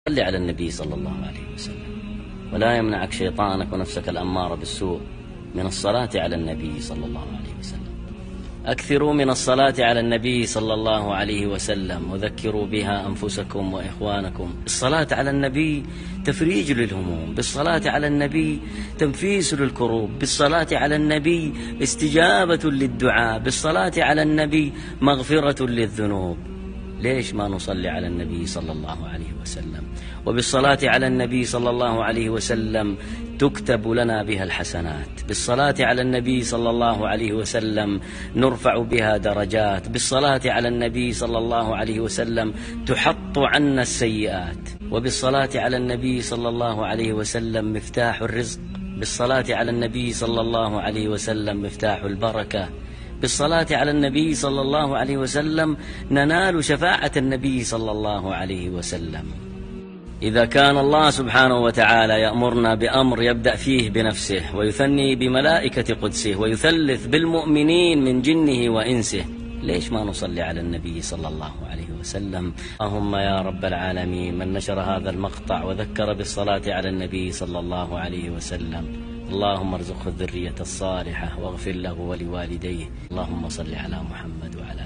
صل على النبي صلى الله عليه وسلم، ولا يمنعك شيطانك ونفسك الأمارة بالسوء من الصلاة على النبي صلى الله عليه وسلم. أكثروا من الصلاة على النبي صلى الله عليه وسلم، وذكروا بها أنفسكم وإخوانكم. الصلاة على النبي تفريج للهموم، بالصلاة على النبي تنفيس للكروب، بالصلاة على النبي استجابة للدعاء، بالصلاة على النبي مغفرة للذنوب. ليش ما نصلي على النبي صلى الله عليه وسلم؟ وبالصلاة على النبي صلى الله عليه وسلم تكتب لنا بها الحسنات، بالصلاة على النبي صلى الله عليه وسلم نرفع بها درجات، بالصلاة على النبي صلى الله عليه وسلم تحط عنا السيئات، وبالصلاة على النبي صلى الله عليه وسلم مفتاح الرزق، بالصلاة على النبي صلى الله عليه وسلم مفتاح البركة، بالصلاة على النبي صلى الله عليه وسلم ننال شفاعة النبي صلى الله عليه وسلم. إذا كان الله سبحانه وتعالى يأمرنا بأمر يبدأ فيه بنفسه، ويثني بملائكة قدسه، ويثلث بالمؤمنين من جنه وإنسه، ليش ما نصلي على النبي صلى الله عليه وسلم؟ اللهم يا رب العالمين، من نشر هذا المقطع وذكر بالصلاة على النبي صلى الله عليه وسلم، اللهم ارزقه الذرية الصالحة واغفر له ولوالديه. اللهم صل على محمد وعلى